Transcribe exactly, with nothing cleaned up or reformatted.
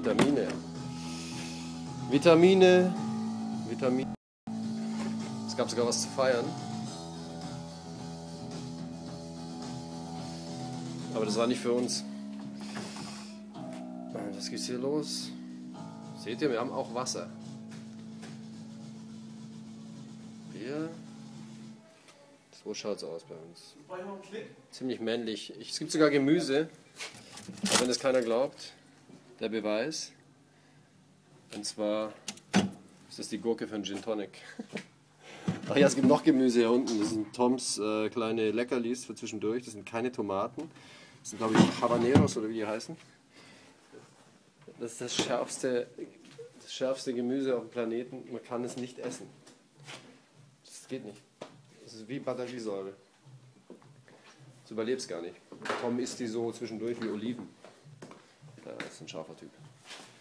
Vitamine. Vitamine. Vitamine. Es gab sogar was zu feiern. Aber das war nicht für uns. Was geht's hier los? Seht ihr, wir haben auch Wasser. Hier. So schaut's aus bei uns. Ziemlich männlich. Es gibt sogar Gemüse. Aber wenn das keiner glaubt, der Beweis. Und zwar ist das die Gurke für einen Gin Tonic. Ach ja, es gibt noch Gemüse hier unten. Das sind Toms äh, kleine Leckerlis für zwischendurch. Das sind keine Tomaten. Das sind, glaube ich, Habaneros oder wie die heißen. Das ist das schärfste, das schärfste Gemüse auf dem Planeten. Man kann es nicht essen. Das geht nicht. Das ist wie Batteriesäure. Das überlebt es gar nicht. Tom isst die so zwischendurch wie Oliven. Ja, das ist ein scharfer Typ.